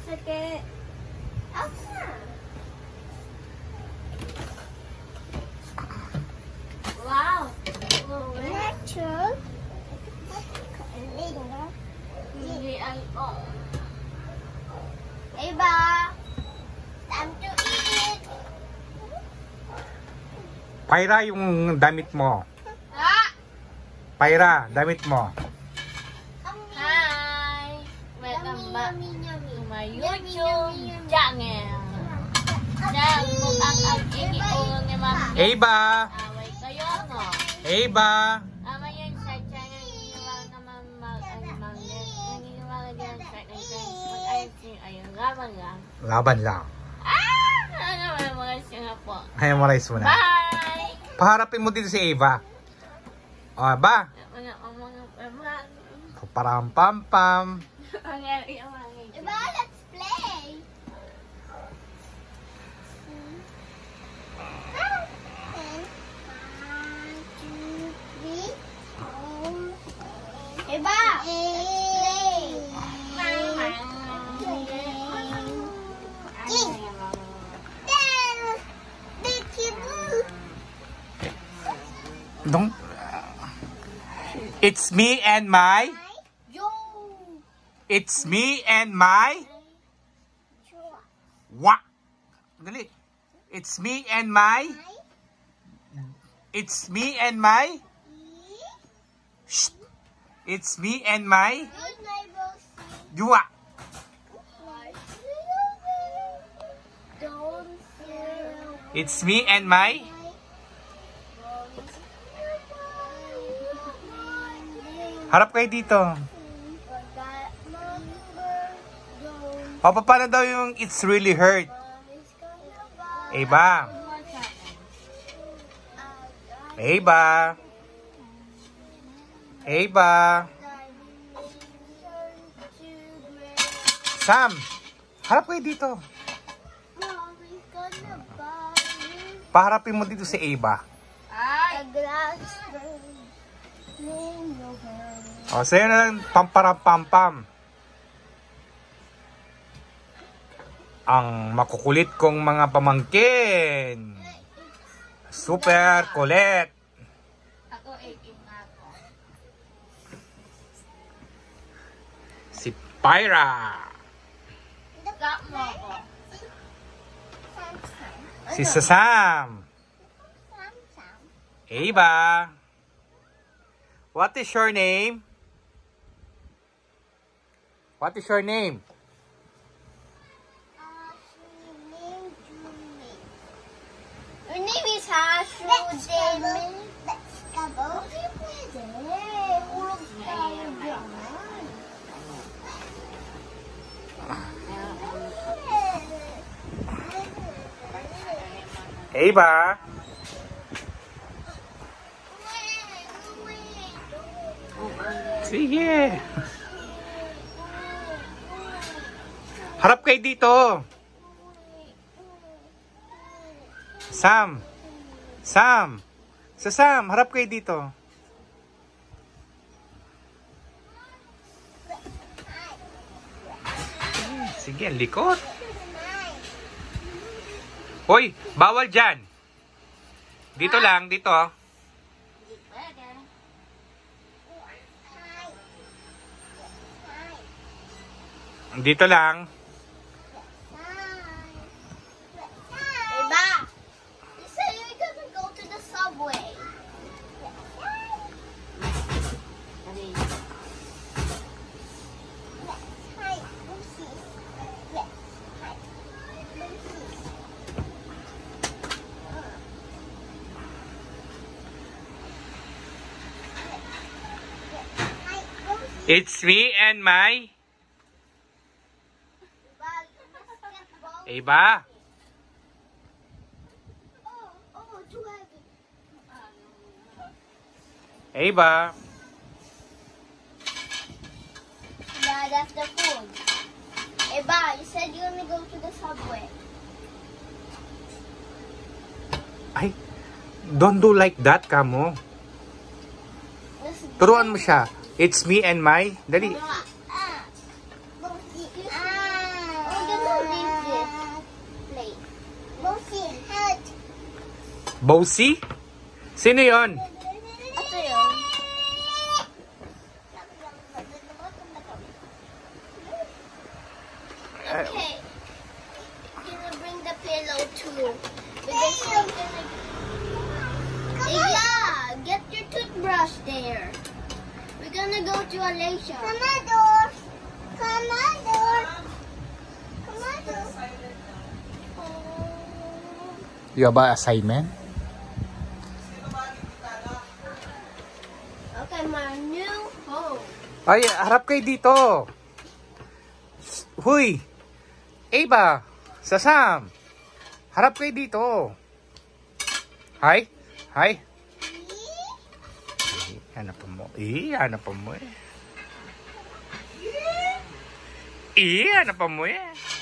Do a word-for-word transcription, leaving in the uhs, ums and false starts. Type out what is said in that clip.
Sakit. Apa? Wow. Natural. Hindi ako. Iba. Time to eat. Pyra, yung damit mo. Ah! Pyra, damit mo. Hi! Welcome back to my YouTube channel. Dahil kung ang ang-iiulong ni Ma'am Eva! away kayo, no? Eva! Ama yan sa channel, naniniwala ka man mag-mag-mag naniniwala dyan sa channel, mag-ayos nyo, ayun, laban lang. Laban lang. Ah! Ano naman mga siya po. Ay, memorize mo na. Bye! Paharapin mo dito si Eva. O, ba? Mga mga mga Param pam pam. Iba, let's play! Iba! Don't. It's me and my. Yo! It's me and my. What? Dali. It's me and my. It's me and my. Shh. It's me and my. Dua. It's me and my. Harap kayo dito. Papa, paano daw yung it's really hurt? Eva. Eva. Eva. Sam. Harap kayo dito. Paharapin mo dito si Eva. Ay! O, sa'yo na lang pamparampampam. Ang makukulit kong mga pamangkin. Super kulit. Ako, eighteen nga ako. Si Pyra. Stop mo ako. Si Sasam. Eva. What is your name? What is your name? Your name is Hashu Demon. Let's go. Ulog tayo dyan. Eva. Sige. Harap kayo dito. Sam. Sam. Sa Sam, harap kayo dito. Sige, likot. Hoy, bawal dyan. Dito lang, dito. Dito lang. Eva, you said you're gonna go to the subway. It's me and my... Eva. Eva. Dad, that's the food. Eva, you said you're gonna go to the subway. Ay, don't do like that, kamo. Turuan mo siya. It's me and my... Dali. Ah. Ah. Bossy? Sino yon? Ito yun. Okay. You're gonna bring the pillow too. Because you're gonna... Yeah, get your toothbrush there. We're gonna go to Alicia. Commodore. Commodore. Commodore. You have an assignment? Okay, my new home. Ay, harap kayo dito. Huy! Ava! Sasam! Harap kayo dito. Hi? Hi? Eh, hanapan mo. Eh, hanapan mo eh. Eh, hanapan mo eh.